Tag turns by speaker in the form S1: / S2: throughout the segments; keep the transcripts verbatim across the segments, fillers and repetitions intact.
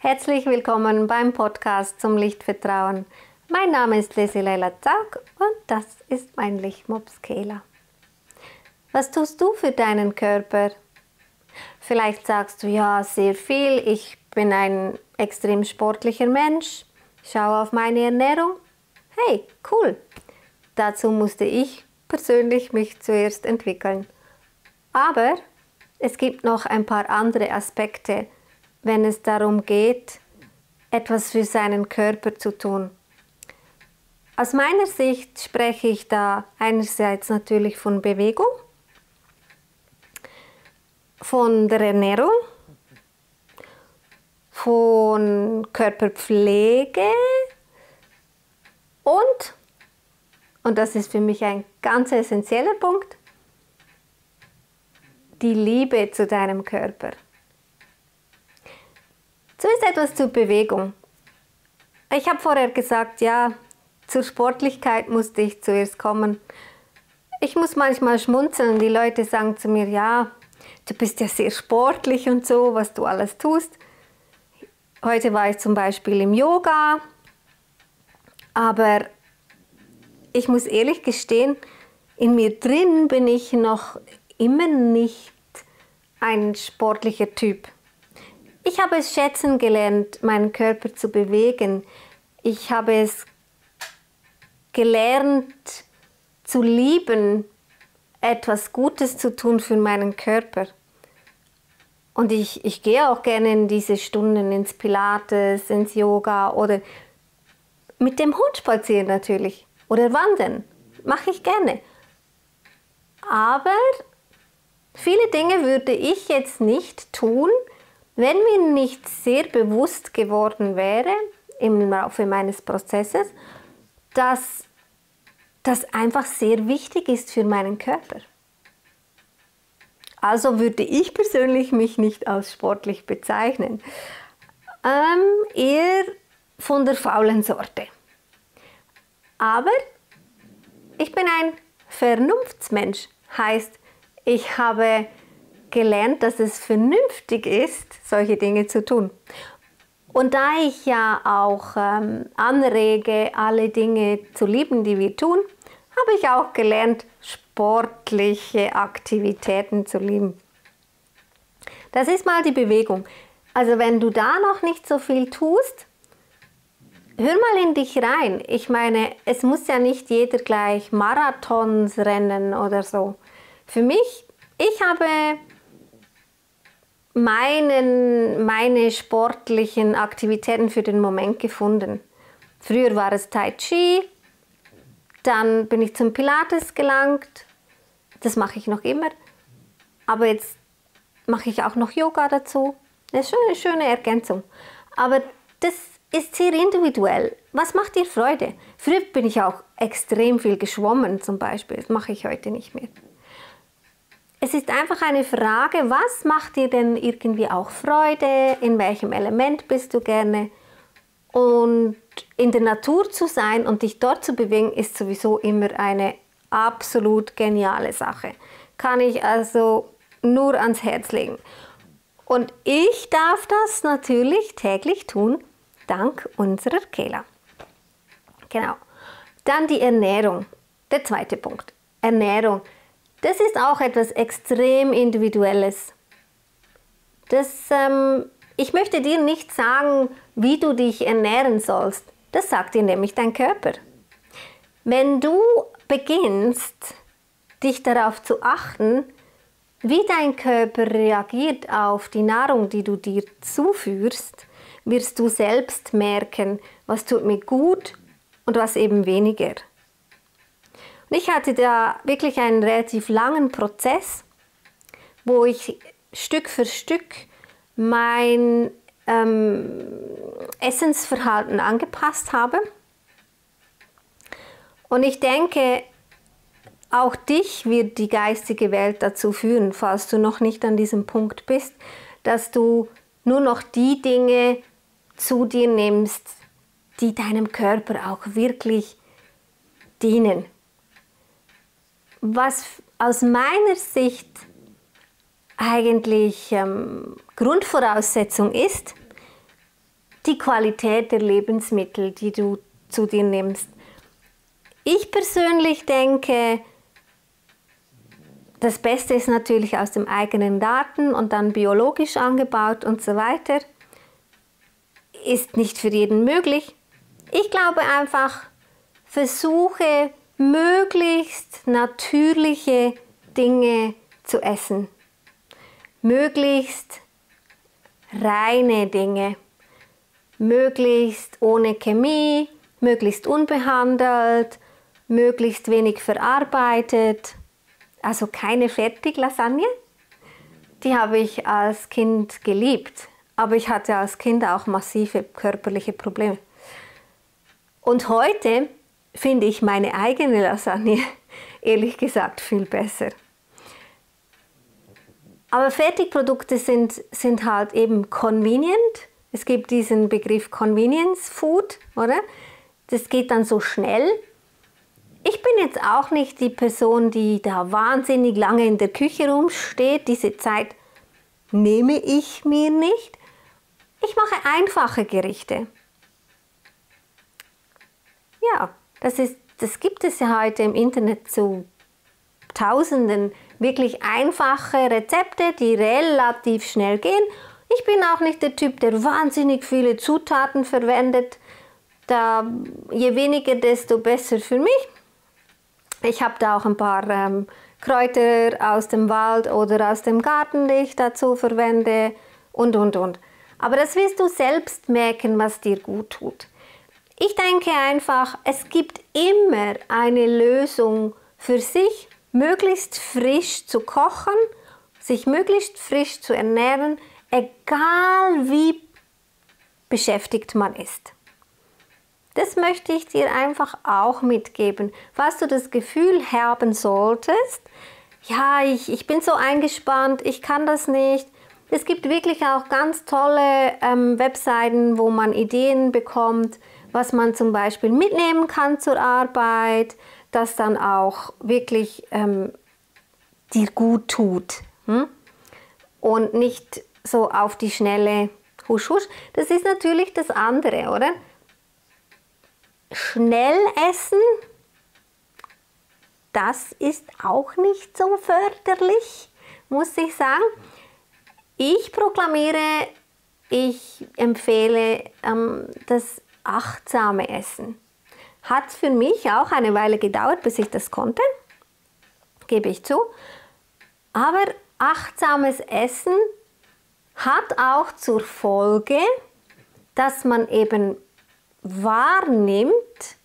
S1: Herzlich willkommen beim Podcast zum Lichtvertrauen. Mein Name ist Leila Zaug und das ist mein Lichtmops Kela. Was tust du für deinen Körper? Vielleicht sagst du, ja, sehr viel. Ich bin ein extrem sportlicher Mensch. Schau auf meine Ernährung. Hey, cool. Dazu musste ich persönlich mich zuerst entwickeln. Aber es gibt noch ein paar andere Aspekte, wenn es darum geht, etwas für seinen Körper zu tun. Aus meiner Sicht spreche ich da einerseits natürlich von Bewegung, von der Ernährung, von Körperpflege und, und das ist für mich ein ganz essentieller Punkt, die Liebe zu deinem Körper. Zuerst etwas zur Bewegung. Ich habe vorher gesagt, ja, zur Sportlichkeit musste ich zuerst kommen. Ich muss manchmal schmunzeln, die Leute sagen zu mir, ja, du bist ja sehr sportlich und so, was du alles tust. Heute war ich zum Beispiel im Yoga, aber ich muss ehrlich gestehen, in mir drin bin ich noch immer nicht ein sportlicher Typ. Ich habe es schätzen gelernt, meinen Körper zu bewegen. Ich habe es gelernt zu lieben, etwas Gutes zu tun für meinen Körper. Und ich, ich gehe auch gerne in diese Stunden ins Pilates, ins Yoga oder mit dem Hund spazieren natürlich oder wandern. Mache ich gerne. Aber viele Dinge würde ich jetzt nicht tun, wenn mir nicht sehr bewusst geworden wäre im Laufe meines Prozesses, dass das einfach sehr wichtig ist für meinen Körper. Also würde ich persönlich mich nicht als sportlich bezeichnen. Ähm, eher von der faulen Sorte. Aber ich bin ein Vernunftsmensch. Heißt, ich habe gelernt, dass es vernünftig ist, solche Dinge zu tun. Und da ich ja auch ähm, anrege, alle Dinge zu lieben, die wir tun, habe ich auch gelernt, sportliche Aktivitäten zu lieben. Das ist mal die Bewegung. Also wenn du da noch nicht so viel tust, hör mal in dich rein. Ich meine, es muss ja nicht jeder gleich Marathons rennen oder so. Für mich, ich habe meinen, meine sportlichen Aktivitäten für den Moment gefunden. Früher war es Tai Chi, dann bin ich zum Pilates gelangt, das mache ich noch immer, aber jetzt mache ich auch noch Yoga dazu. Das ist schon eine schöne Ergänzung. Aber das ist sehr individuell. Was macht dir Freude? Früher bin ich auch extrem viel geschwommen zum Beispiel, das mache ich heute nicht mehr. Es ist einfach eine Frage, was macht dir denn irgendwie auch Freude, in welchem Element bist du gerne? Und in der Natur zu sein und dich dort zu bewegen, ist sowieso immer eine absolut geniale Sache. Kann ich also nur ans Herz legen. Und ich darf das natürlich täglich tun, dank unserer Kela. Genau. Dann die Ernährung, der zweite Punkt. Ernährung. Das ist auch etwas extrem Individuelles. Das, ähm, ich möchte dir nicht sagen, wie du dich ernähren sollst. Das sagt dir nämlich dein Körper. Wenn du beginnst, dich darauf zu achten, wie dein Körper reagiert auf die Nahrung, die du dir zuführst, wirst du selbst merken, was tut mir gut und was eben weniger. Ich hatte da wirklich einen relativ langen Prozess, wo ich Stück für Stück mein ähm, Essensverhalten angepasst habe. Und ich denke, auch dich wird die geistige Welt dazu führen, falls du noch nicht an diesem Punkt bist, dass du nur noch die Dinge zu dir nimmst, die deinem Körper auch wirklich dienen. Was aus meiner Sicht eigentlich ähm, Grundvoraussetzung ist, die Qualität der Lebensmittel, die du zu dir nimmst. Ich persönlich denke, das Beste ist natürlich aus dem eigenen Garten und dann biologisch angebaut und so weiter. Ist nicht für jeden möglich. Ich glaube einfach, versuche möglichst natürliche Dinge zu essen. Möglichst reine Dinge. Möglichst ohne Chemie, möglichst unbehandelt, möglichst wenig verarbeitet. Also keine Fertiglasagne. Die habe ich als Kind geliebt. Aber ich hatte als Kind auch massive körperliche Probleme. Und heute finde ich meine eigene Lasagne, ehrlich gesagt, viel besser. Aber Fertigprodukte sind, sind halt eben convenient. Es gibt diesen Begriff Convenience Food, oder? Das geht dann so schnell. Ich bin jetzt auch nicht die Person, die da wahnsinnig lange in der Küche rumsteht. Diese Zeit nehme ich mir nicht. Ich mache einfache Gerichte. Ja, das, ist, das gibt es ja heute im Internet zu Tausenden wirklich einfache Rezepte, die relativ schnell gehen. Ich bin auch nicht der Typ, der wahnsinnig viele Zutaten verwendet. Da, je weniger, desto besser für mich. Ich habe da auch ein paar ähm, Kräuter aus dem Wald oder aus dem Garten, die ich dazu verwende und, und, und. Aber das wirst du selbst merken, was dir gut tut. Ich denke einfach, es gibt immer eine Lösung für sich, möglichst frisch zu kochen, sich möglichst frisch zu ernähren, egal wie beschäftigt man ist. Das möchte ich dir einfach auch mitgeben. Falls du das Gefühl haben solltest, ja, ich, ich bin so eingespannt, ich kann das nicht. Es gibt wirklich auch ganz tolle ähm, Webseiten, wo man Ideen bekommt, was man zum Beispiel mitnehmen kann zur Arbeit, das dann auch wirklich ähm, dir gut tut. Hm? Und nicht so auf die Schnelle husch husch. Das ist natürlich das andere, oder? Schnell essen, das ist auch nicht so förderlich, muss ich sagen. Ich proklamiere, ich empfehle ähm, das achtsame Essen. Hat für mich auch eine Weile gedauert, bis ich das konnte, gebe ich zu. Aber achtsames Essen hat auch zur Folge, dass man eben wahrnimmt,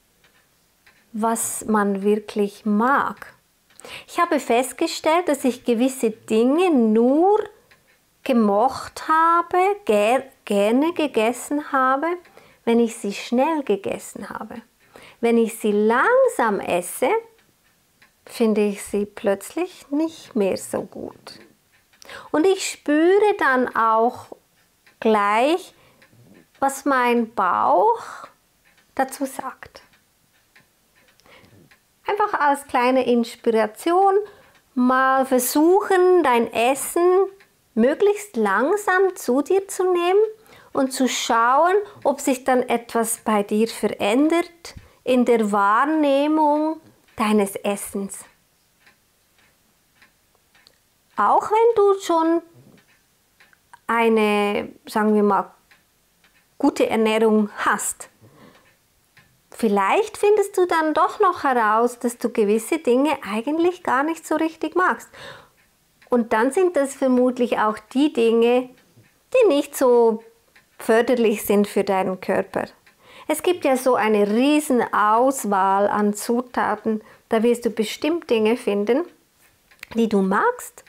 S1: was man wirklich mag. Ich habe festgestellt, dass ich gewisse Dinge nur gemocht habe, ger gerne gegessen habe, wenn ich sie schnell gegessen habe. Wenn ich sie langsam esse, finde ich sie plötzlich nicht mehr so gut. Und ich spüre dann auch gleich, was mein Bauch dazu sagt. Einfach als kleine Inspiration mal versuchen, dein Essen möglichst langsam zu dir zu nehmen und zu schauen, ob sich dann etwas bei dir verändert in der Wahrnehmung deines Essens. Auch wenn du schon eine, sagen wir mal, gute Ernährung hast. Vielleicht findest du dann doch noch heraus, dass du gewisse Dinge eigentlich gar nicht so richtig magst. Und dann sind das vermutlich auch die Dinge, die nicht so förderlich sind für deinen Körper. Es gibt ja so eine riesen Auswahl an Zutaten, da wirst du bestimmt Dinge finden, die du magst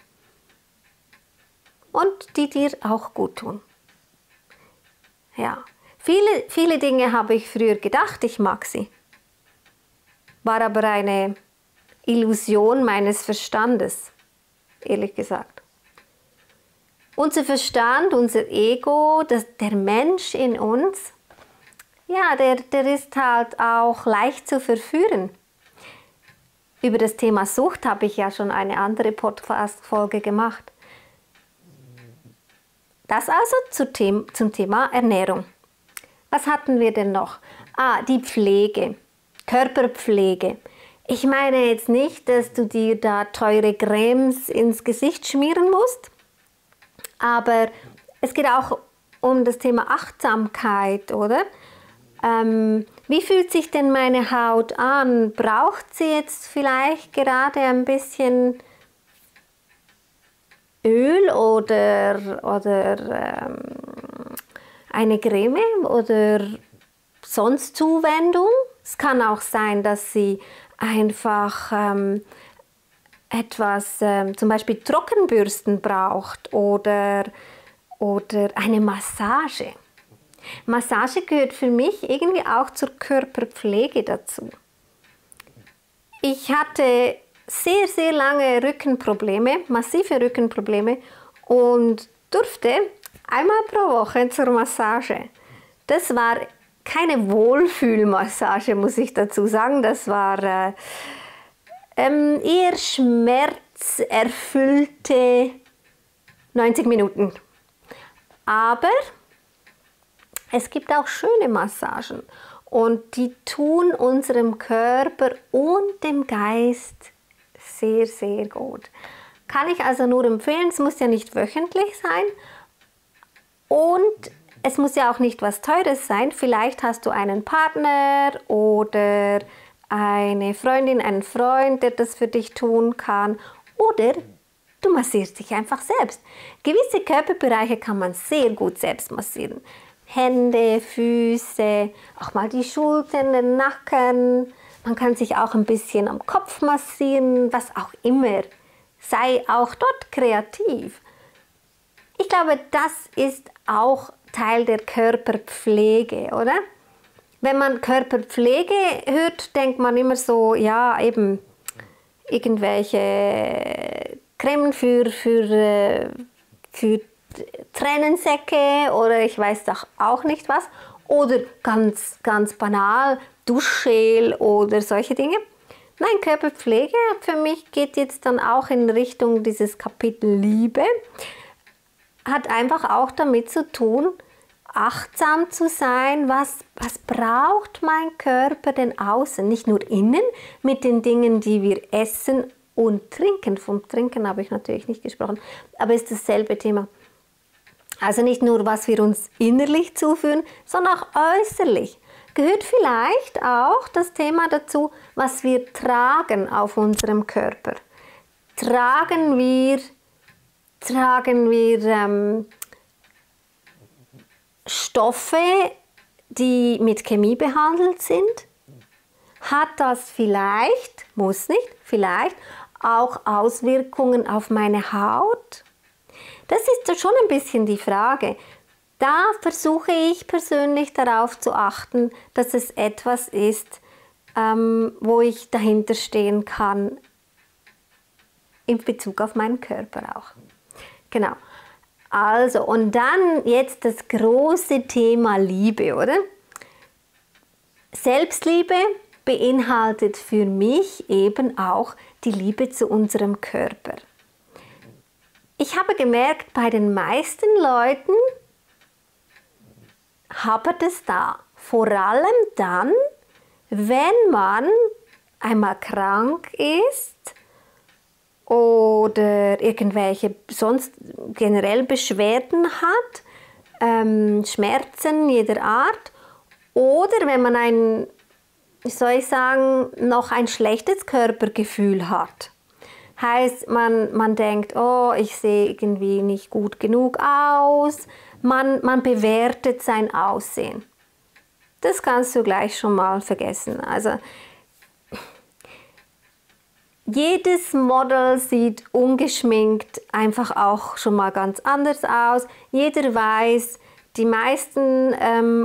S1: und die dir auch gut tun. Ja, viele, viele Dinge habe ich früher gedacht, ich mag sie. War aber eine Illusion meines Verstandes, ehrlich gesagt. Unser Verstand, unser Ego, das, der Mensch in uns, ja, der, der ist halt auch leicht zu verführen. Über das Thema Sucht habe ich ja schon eine andere Podcast-Folge gemacht. Das also zu Them- zum Thema Ernährung. Was hatten wir denn noch? Ah, die Pflege, Körperpflege. Ich meine jetzt nicht, dass du dir da teure Cremes ins Gesicht schmieren musst, aber es geht auch um das Thema Achtsamkeit, oder? Ähm, wie fühlt sich denn meine Haut an? Braucht sie jetzt vielleicht gerade ein bisschen Öl oder, oder ähm, eine Creme oder sonst Zuwendung? Es kann auch sein, dass sie einfach ähm, etwas, ähm, zum Beispiel Trockenbürsten braucht oder, oder eine Massage. Massage gehört für mich irgendwie auch zur Körperpflege dazu. Ich hatte sehr, sehr lange Rückenprobleme, massive Rückenprobleme und durfte einmal pro Woche zur Massage. Das war keine Wohlfühlmassage, muss ich dazu sagen. Das war äh, ähm, eher schmerzerfüllte neunzig Minuten. Aber es gibt auch schöne Massagen und die tun unserem Körper und dem Geist sehr, sehr gut. Kann ich also nur empfehlen, es muss ja nicht wöchentlich sein und es muss ja auch nicht was Teures sein. Vielleicht hast du einen Partner oder eine Freundin, einen Freund, der das für dich tun kann oder du massierst dich einfach selbst. Gewisse Körperbereiche kann man sehr gut selbst massieren. Hände, Füße, auch mal die Schultern, den Nacken. Man kann sich auch ein bisschen am Kopf massieren, was auch immer. Sei auch dort kreativ. Ich glaube, das ist auch Teil der Körperpflege, oder? Wenn man Körperpflege hört, denkt man immer so, ja, eben irgendwelche Cremen für, für, für Tränensäcke oder ich weiß doch auch nicht was. Oder ganz, ganz banal, Duschgel oder solche Dinge. Nein, Körperpflege für mich geht jetzt dann auch in Richtung dieses Kapitel Liebe. Hat einfach auch damit zu tun, achtsam zu sein, was, was braucht mein Körper denn außen, nicht nur innen, mit den Dingen, die wir essen und trinken. Vom Trinken habe ich natürlich nicht gesprochen, aber es ist dasselbe Thema. Also nicht nur, was wir uns innerlich zuführen, sondern auch äußerlich. Gehört vielleicht auch das Thema dazu, was wir tragen auf unserem Körper. Tragen wir, tragen wir ähm, Stoffe, die mit Chemie behandelt sind? Hat das vielleicht, muss nicht, vielleicht auch Auswirkungen auf meine Haut? Das ist schon ein bisschen die Frage. Da versuche ich persönlich darauf zu achten, dass es etwas ist, ähm, wo ich dahinter stehen kann, in Bezug auf meinen Körper auch. Genau. Also, und dann jetzt das große Thema Liebe, oder? Selbstliebe beinhaltet für mich eben auch die Liebe zu unserem Körper. Ich habe gemerkt, bei den meisten Leuten hapert es da. Vor allem dann, wenn man einmal krank ist oder irgendwelche sonst generell Beschwerden hat, ähm, Schmerzen jeder Art, oder wenn man ein, wie soll ich sagen, noch ein schlechtes Körpergefühl hat. Heißt, man, man denkt, oh, ich sehe irgendwie nicht gut genug aus. Man, man bewertet sein Aussehen. Das kannst du gleich schon mal vergessen. Also, jedes Model sieht ungeschminkt einfach auch schon mal ganz anders aus. Jeder weiß, die meisten ähm,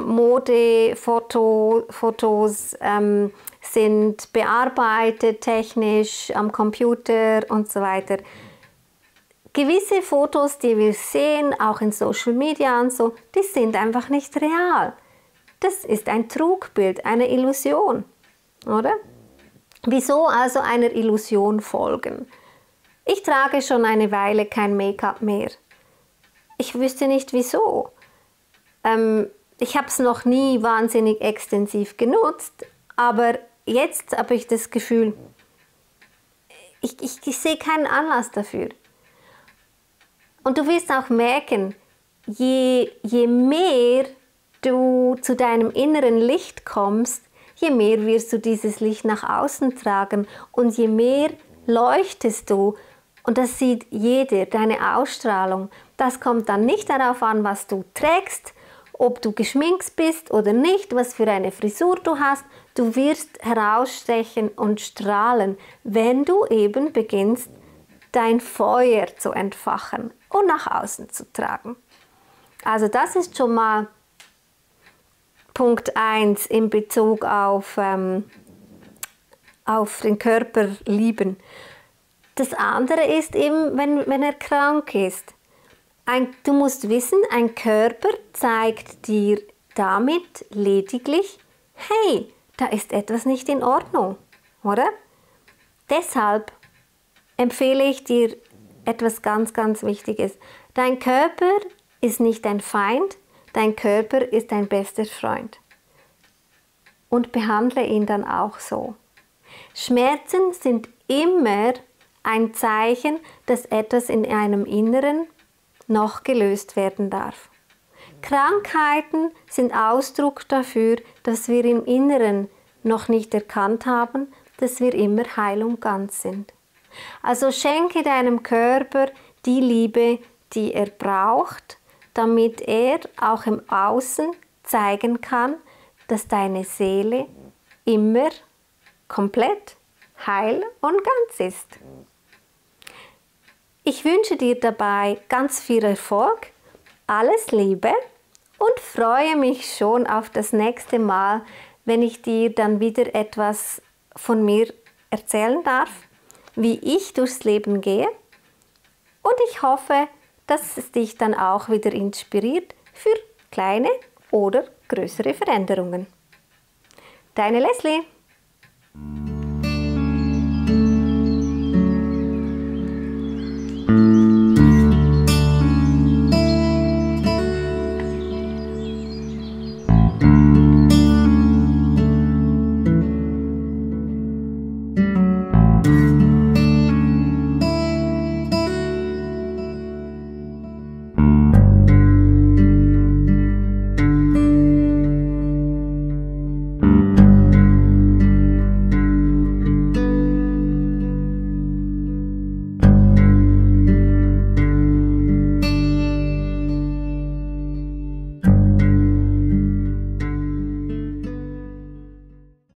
S1: Modefotos ähm, sind bearbeitet, technisch, am Computer und so weiter. Gewisse Fotos, die wir sehen, auch in Social Media und so, die sind einfach nicht real. Das ist ein Trugbild, eine Illusion, oder? Wieso also einer Illusion folgen? Ich trage schon eine Weile kein Make-up mehr. Ich wüsste nicht wieso. Ähm, Ich habe es noch nie wahnsinnig extensiv genutzt, aber jetzt habe ich das Gefühl, ich, ich, ich sehe keinen Anlass dafür. Und du wirst auch merken, je, je mehr du zu deinem inneren Licht kommst, je mehr wirst du dieses Licht nach außen tragen und je mehr leuchtest du. Und das sieht jeder, deine Ausstrahlung. Das kommt dann nicht darauf an, was du trägst, ob du geschminkt bist oder nicht, was für eine Frisur du hast. Du wirst herausstechen und strahlen, wenn du eben beginnst, dein Feuer zu entfachen und nach außen zu tragen. Also das ist schon mal Punkt eins in Bezug auf, ähm, auf den Körper lieben. Das andere ist eben, wenn, wenn er krank ist. Ein, du musst wissen, ein Körper zeigt dir damit lediglich, hey, da ist etwas nicht in Ordnung, oder? Deshalb empfehle ich dir etwas ganz, ganz Wichtiges. Dein Körper ist nicht dein Feind, dein Körper ist dein bester Freund. Und behandle ihn dann auch so. Schmerzen sind immer ein Zeichen, dass etwas in einem Inneren noch gelöst werden darf. Krankheiten sind Ausdruck dafür, dass wir im Inneren noch nicht erkannt haben, dass wir immer heil und ganz sind. Also schenke deinem Körper die Liebe, die er braucht, damit er auch im Außen zeigen kann, dass deine Seele immer komplett heil und ganz ist. Ich wünsche dir dabei ganz viel Erfolg, alles Liebe und freue mich schon auf das nächste Mal, wenn ich dir dann wieder etwas von mir erzählen darf, wie ich durchs Leben gehe. Und ich hoffe, dass es dich dann auch wieder inspiriert für kleine oder größere Veränderungen. Deine Leslie.